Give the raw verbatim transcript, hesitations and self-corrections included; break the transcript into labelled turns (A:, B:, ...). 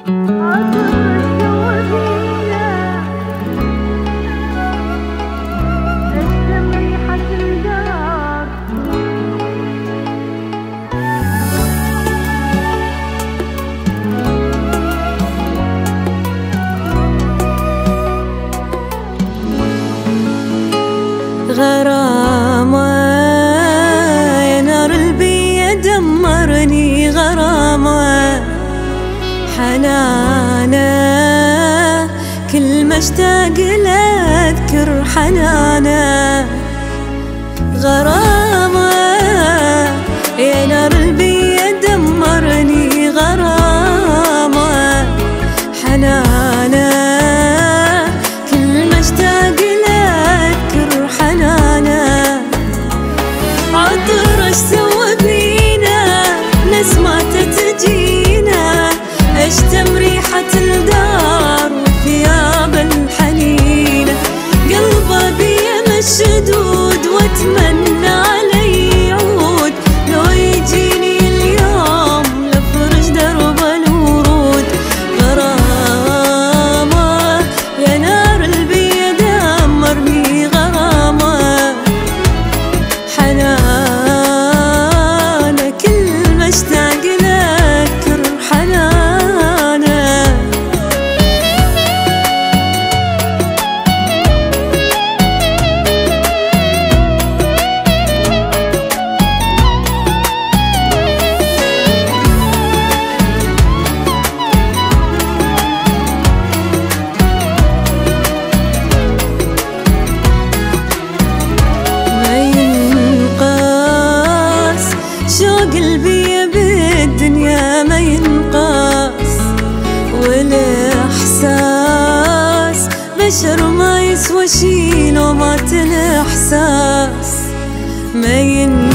A: غرامة يا نار البي دمرني، غرامة حنانة كل ما اشتاق لا اذكر حنانة. غرامة يا نار البي دمرني، غرامة حنانة كل ما اشتاق عطر اش سوى بينا، نسماته تجينا، اشتم ريحة الدار وثياب الحنينة. قلبه بيه مشدود واتمنى علي يعود، لو يجيني اليوم لفرش درب الورود. غرامة يا نار البي دمرني، غرامة حنان قلبي بالدنيا ما ينقاس، والاحساس بشر ما يسوى شي لو مات الاحساس. ما ين